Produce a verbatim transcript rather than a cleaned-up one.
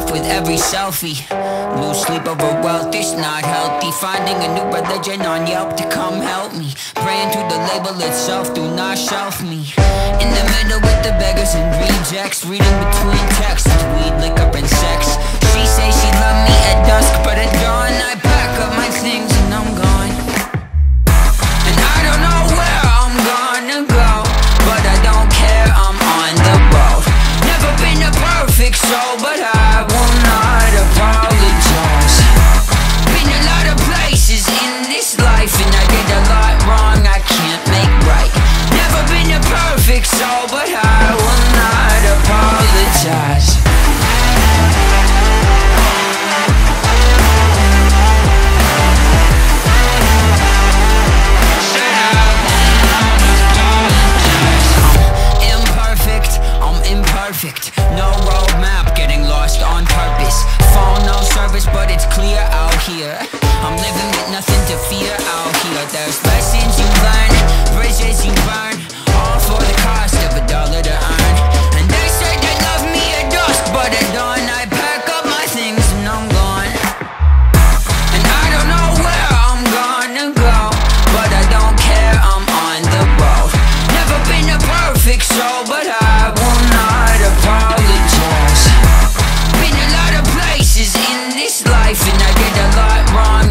myself with every selfie. Lose sleep over wealth, it's not healthy. Finding a new religion on Yelp to come help me. Praying to the label itself, do not shelf me. In the middle with the beggars and rejects, reading between texts, weed, liquor and sex. She say she love me at dusk, but at dawn I pack up my things and I'm gone. And I don't know where I'm gonna go, but I don't care, I'm on the road. Never been a perfect soul, but I will not apologize. Been a lot of places in this life, and I did a lot wrong I can't make right. Never been a perfect soul, but I will not apologize. No roadmap, getting lost on purpose. Phone no service, but it's clear out here. I'm living with nothing to fear out here. There's lessons you learn, bridges you burn, all for the cost of a dollar to earn. And they say they love me at dusk, but at dawn I pack up my things and I'm gone. And I don't know where I'm gonna go, but I don't care, I'm on the road. Never been a perfect soul, but I will not apologize. Been a lot of places in this life, and I did a lot wrong